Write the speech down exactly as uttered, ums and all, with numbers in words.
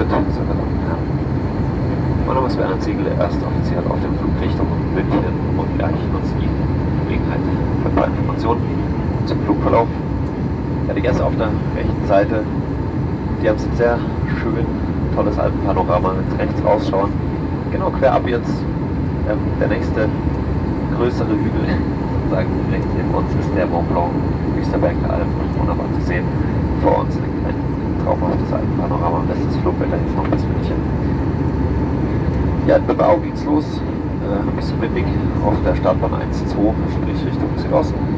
Cockpit, sehr verdammt. Ja. Mein Name ist Bernhard Siegel, der erste Offizier auf dem Flug Richtung München und ja, ich nutze die Gelegenheit für ein paar Informationen zum Flugverlauf. Ja, die Gäste auf der rechten Seite, die haben ein sehr schön tolles Alpenpanorama mit rechts rausschauen. Genau quer ab jetzt ähm, der nächste größere Hügel, sozusagen rechts neben uns ist der Mont Blanc, höchster Berg der Alpen, wunderbar zu sehen. Vor uns liegt ein traumhaftes Alpenpanorama und bestes Flugwetter jetzt noch bis München. Ja, in Bilbao ging es los, äh, ein bisschen windig auf der Startbahn eins zwei, sprich Richtung Südosten.